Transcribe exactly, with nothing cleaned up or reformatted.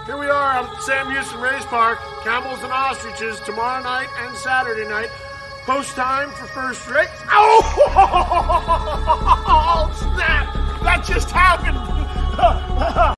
Here we are at Sam Houston Race Park. Camels and ostriches tomorrow night and Saturday night. Post time for first race. Oh!